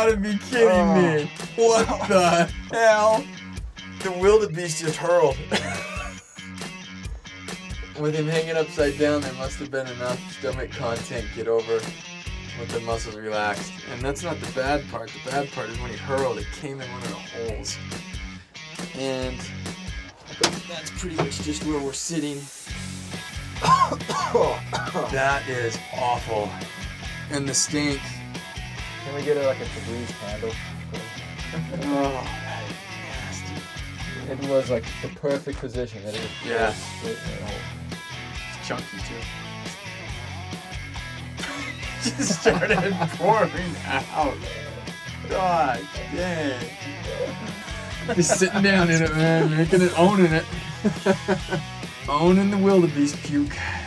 gotta be kidding me. What the hell? The wildebeest just hurled. With him hanging upside down, there must have been enough stomach content get over with the muscles relaxed. And that's not the bad part. The bad part is when he hurled, it came in one of the holes. And that's pretty much just where we're sitting. That is awful. And the stink. Can we get like a Febreze candle? Oh, that is nasty. It was like the perfect position. That it was Yeah. straight in the hole. It's chunky too. Just started pouring out. God dang. Just sitting down in it, man, making it, owning it. Owning the wildebeest puke.